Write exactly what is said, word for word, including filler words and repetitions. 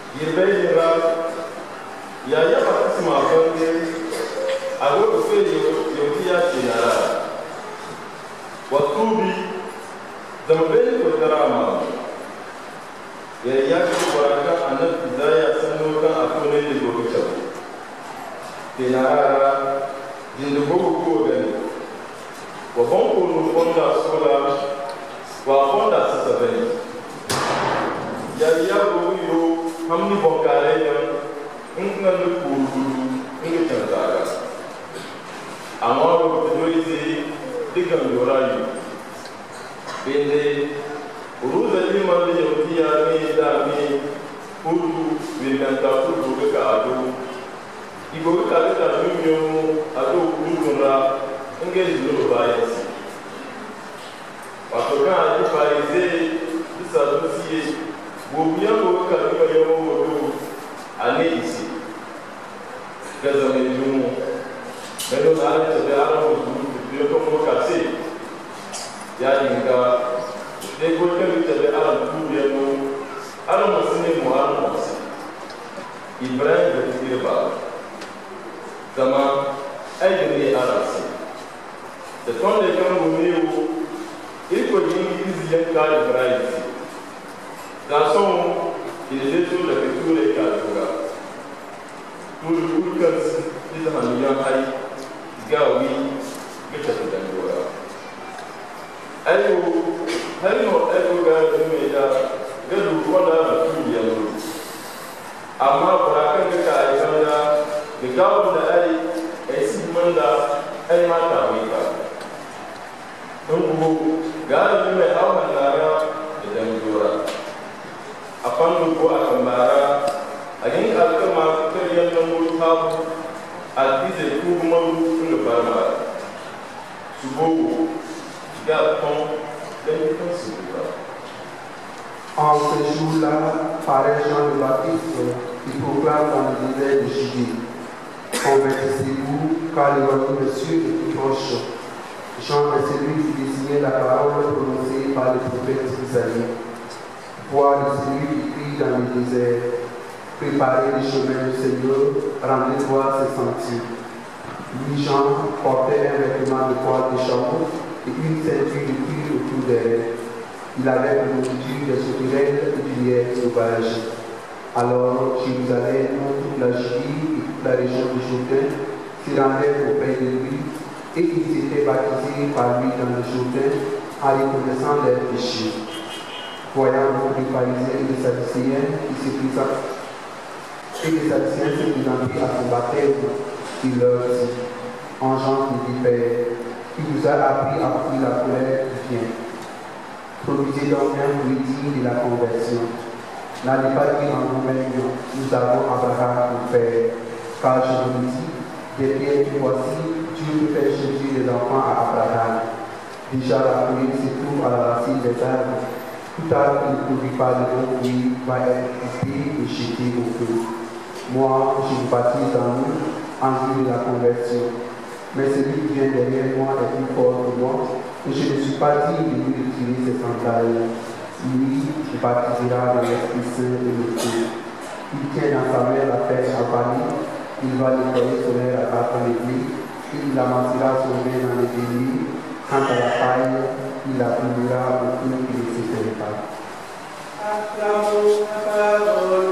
Yirbeira, Yaya Patisma Bonde, I go to say you, Yodia Chinara. Watubi, the Mabel with the Rama. Yaya Kubaraka and the Zaya Sanoka Akone Gocha. Tinara, in the Bogo then. Wabonko no Fonda Sola, Wafonda Sisavent. Yaya Goyo. Hamni Bokare, Unga Lukuru, Inga Amaro Noisy, Dickon Yorayu. Bende, Uruza Limani Yotia, Dami, Uru, Vimanta Furuka Ado. Iboka Lumio, Ado Urura, engaged no bias. Watoka, if I say, this associate. Wobia woka nipa yomo wodo ane isi gaza mejumu meno na ale tebe ara wodu biyo ko mo kase ya dinga de ko ke tebe ara tu biyo no ara mo sine mo ara mo si Ibrahim de Tirba kama ay ni ara si de ton de kan mo ni wo iko ni izi yan ka Ibrahim Garçon, il est tout le retour des Kalura. Pour le coup, il est un million de Gawi, mais c'est un Dangora. Ayo, Ayo, Ayo, Gavi, Meda, Gadu, Wanda, Tulian. Ama, Brakan, the Kaibanda, the Gavana, a Sigmunda, and Matawika. Ungu, Gavi, Mehamanara, the Dangora. Upon the Boa Kambara, again Alkama, Korean Number Tab, at this a good month in the Burma. Subo, Gapon, then you can see it. En ce jour-là, paraît Jean le Baptiste, qui proclame dans le désert de Judée. Convertissez-vous, car l'évangile de Dieu est tout proche. Jean est celui qui désignait la parole prononcée par le prophète Isaïe. Voir de celui qui crie dans le désert, préparer le chemin du Seigneur, rendez-vous ses sentiers. Lui, Jean, portait un vêtement de poil de chameau et une ceinture de cuir autour d'elle. Il avait une multitude de sauterelles et du lierre sauvage. Alors, Jérusalem, toute la Judée et toute la région de Jourdain se rendaient auprès de lui et ils étaient baptisés par lui dans le Jourdain en reconnaissant leurs péchés. Voyant beaucoup de pharisiens et de sadducéens qui se présentent, et les sadducéens se présentent à son baptême, il leur dit, en Jean qui dit Père, qui vous a appris à fuir la colère qui vient. Produisez donc un fruit digne de la conversion. N'allez pas dire en vous-même, nous avons Abraham pour Père, car je vous dis, des pierres que voici, Dieu peut faire changer les enfants à Abraham. Déjà la colère se trouve à la racine des arbres. Tout arbre qui ne produit pas de bon fruit va être coupé et jeté au feu. Moi, je vous baptise en nous, en vue de la conversion. Mais celui qui vient derrière moi est plus fort que moi, et je ne suis pas digne de lui retirer ses sandales. Lui, je baptisera dans l'Esprit Saint et le feu. Il tient dans sa main la pêche à Paris, il va nettoyer son air à battre les blés, il amassera son vin dans les délits. Quant à la paille, il la brûlera au feu qui ne se fait pas.